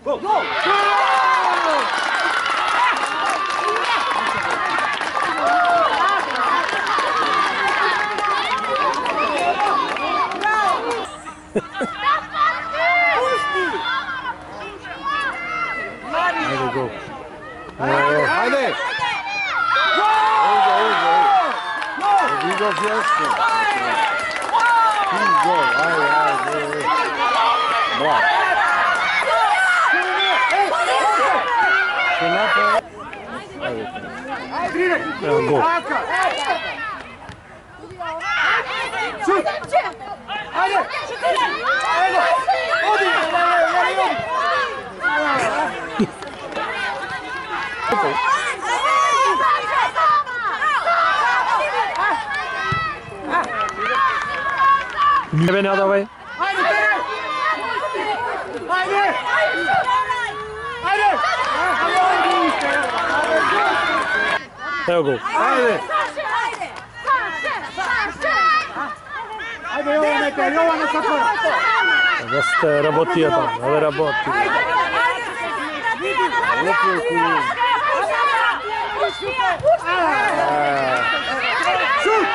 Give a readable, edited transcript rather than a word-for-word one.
Gol! Gol! Ajde, gol. Ajde! Vidio fjesto. Gol, ajde. Bravo. Što napravi? Ajde. Evo, gol. Šut! Ajde! Ajde! Odi! Ne beni adavay. Haydi! Haydi! Haydi! Evo gol. Haydi! Haydi Jovane satvara! Da ste rabotija tam, ali raboti. Šut!